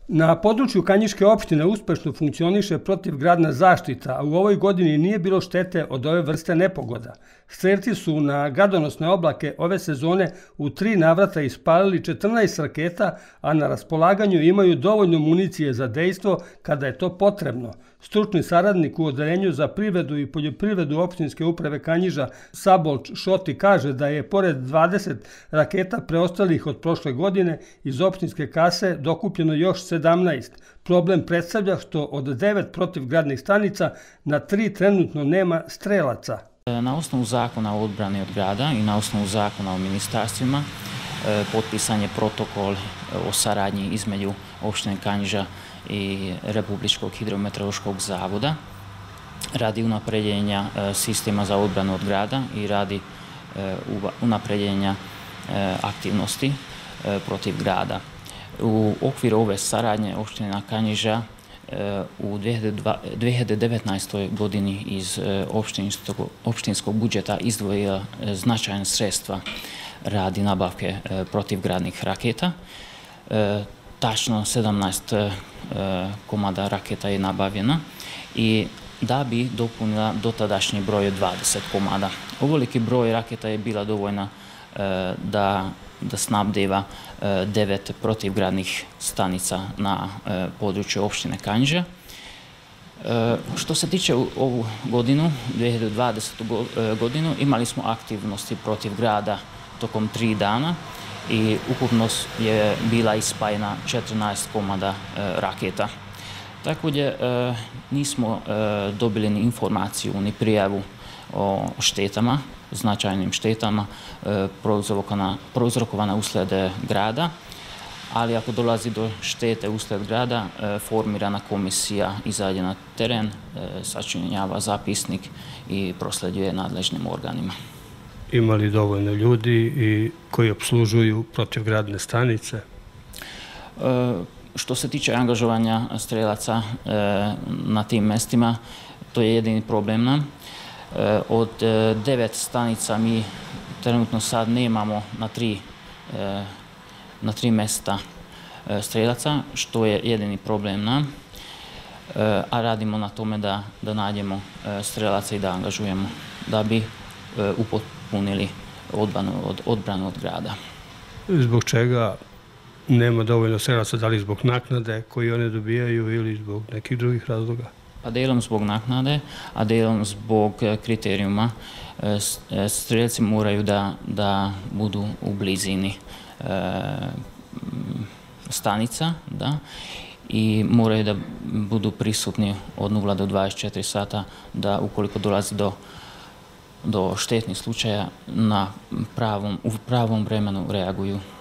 Na području Kanjiške opštine uspešno funkcioniše protivgradna zaštita, a u ovoj godini nije bilo štete od ove vrste nepogoda. Strelci su na gradonosne oblake ove sezone u 3 navrata ispalili 14 raketa, a na raspolaganju imaju dovoljno municije za dejstvo kada je to potrebno. Stručni saradnik u Odeljenju za privredu i poljoprivredu opštinske uprave Kanjiža Sabolč Šoti kaže da je pored 20 raketa preostalih od prošle godine iz opštinske kase dokupljeno još 17. Problem predstavlja što od 9 protivgradnih stanica na 3 trenutno nema strelaca. Na osnovu zakona o odbrani od grada i na osnovu zakona o ministarstvima potpisan je protokol o saradnji između opštine Kanjiža i Republičkog hidrometeorološkog zavoda radi unapređenja sistema za odbranu od grada i radi unapređenja aktivnosti protiv grada. U okviru ove saradnje opština Kanjiža u 2019. godini iz opštinskog budžeta izdvojila značajna sredstva radi nabavke protivgradnih raketa. Tačno 17 komada raketa je nabavljena i da bi dopunila dotadašnji broj od 20 komada. Ovoliki broj raketa je bila dovoljna da snabdeva 9 protivgradnih stanica na području opštine Kanjiža. Što se tiče ovu godinu, 2020. godinu, imali smo aktivnosti protiv grada tokom 3 dana i ukupno je bila ispajena 14 komada raketa. Također nismo dobili ni informaciju ni prijavu o štetama, značajnim štetama prouzrokovana usled grada, ali ako dolazi do štete usled grada, formirana komisija izađe na teren, sačinjava zapisnik i prosleduje nadležnim organima. Ima li dovoljno ljudi koji opslužuju protivgradne stanice? Što se tiče angažovanja strelaca na tim mestima, to je jedini problem nam. Od 9 stanica mi trenutno sad nemamo na 3 mesta strelaca, što je jedini problem nam, a radimo na tome da nađemo strelaca i da angažujemo da bi upotpunili odbranu od grada. Zbog čega nema dovoljno strelaca, da li zbog naknade koju one dobijaju ili zbog nekih drugih razloga? Pa delom zbog naknade, a delom zbog kriterijuma. Strelci moraju da budu u blizini stanica i moraju da budu prisutni od 0 do 24 sata da ukoliko dolazi do štetnih slučaja u pravom vremenu reaguju.